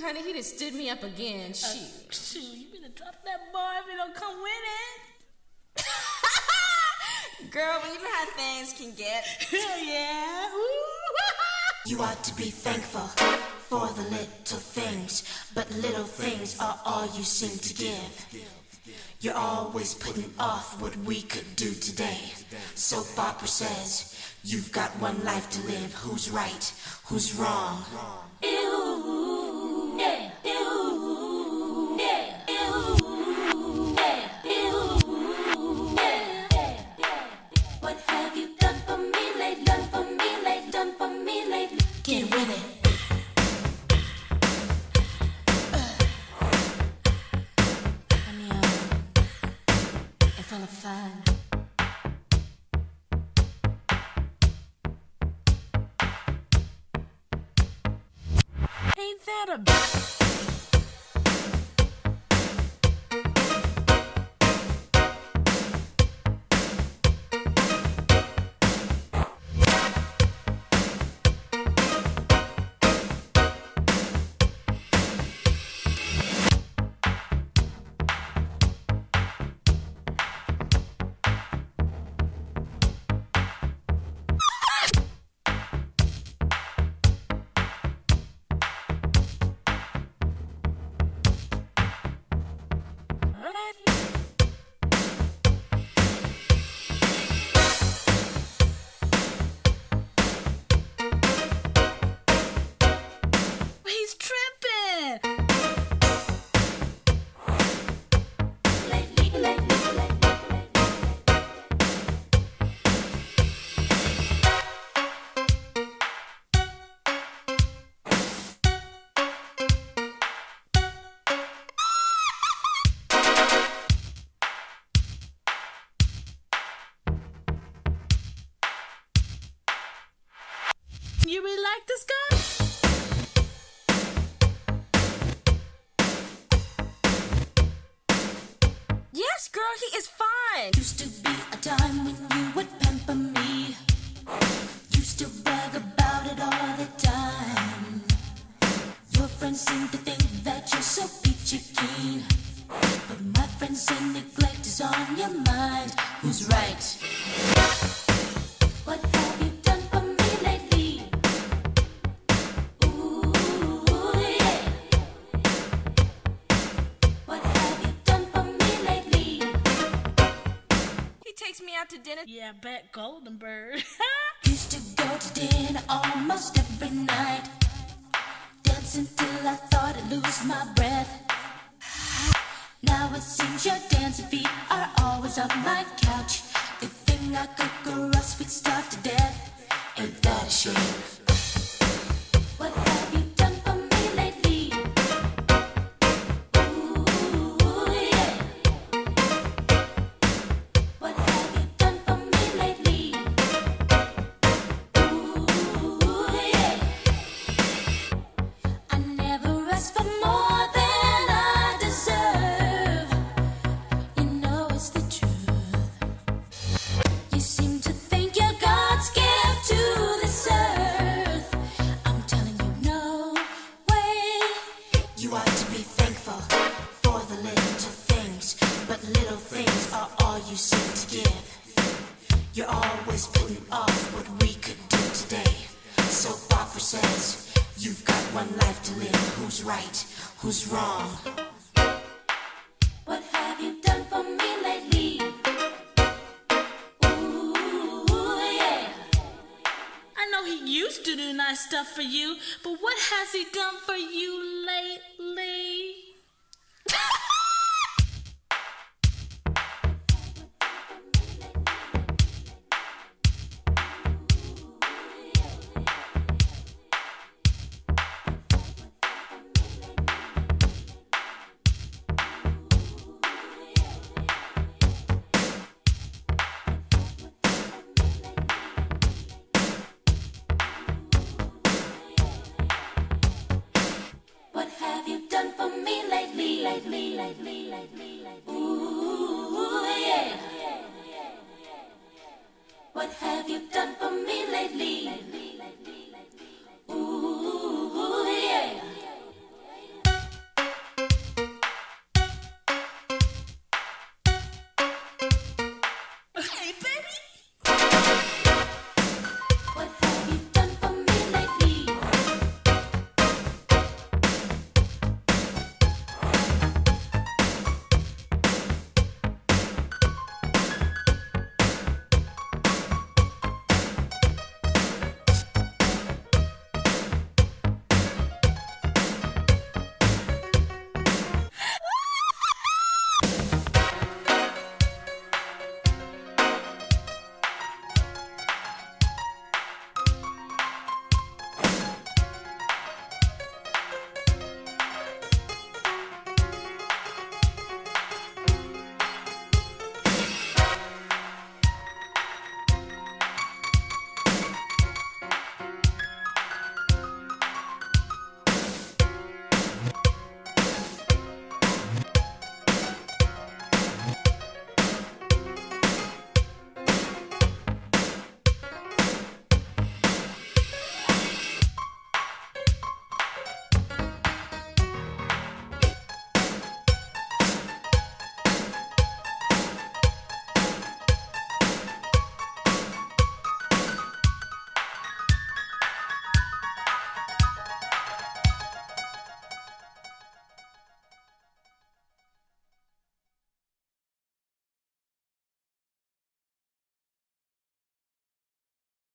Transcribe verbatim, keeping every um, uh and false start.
honey, he done stood me up again. Shoot. Uh, shoot, you better drop that bar if you don't come with it. Girl, well, you know how things can get. Yeah. Ooh. You ought to be thankful for the little things, but little things are all you seem to give. You're always putting off what we could do today. Soap opera says, you've got one life to live. Who's right? Who's wrong? Ew, yeah, ew, yeah, ew, yeah, ew, yeah. What have you done for me lately? Done for me lately? Done for me lately? Get with it. Full of fun. Ain't that a bitch? You really like this guy? Yes, girl, he is fine. Used to be a time when you would pamper me. Used to brag about it all the time. Your friends seem to think that you're so peachy keen, but my friends say neglect is on your mind. Who's right? What have you done for me lately? Ooh, yeah. What have you done for me lately? He takes me out to dinner. Yeah, bet Golden Bird. Used to go to dinner almost every night, dancing till I thought I'd lose my breath. Now it seems your dancing feet are always on my couch. They think I could caress sweet stuff to death. Ain't that a shame? What have you done for me lately? Ooh, yeah. What have you done for me lately? Ooh, yeah. I never asked for more than I deserve. You know it's the truth. You seem to think you're God's gift to this earth. I'm telling you, no way. You ought to be thankful for the little things, but little things are all you seem to give. You're always putting off what we could do today. Soap opera says, you've got one life to live. Who's right? Who's wrong? What have you done for me lately? Ooh, yeah. I know he used to do nice stuff for you, but what has he done for you lately? What have you done for me lately? Lately, lately, lately, lately. Ooh, yeah. What have you done for me lately?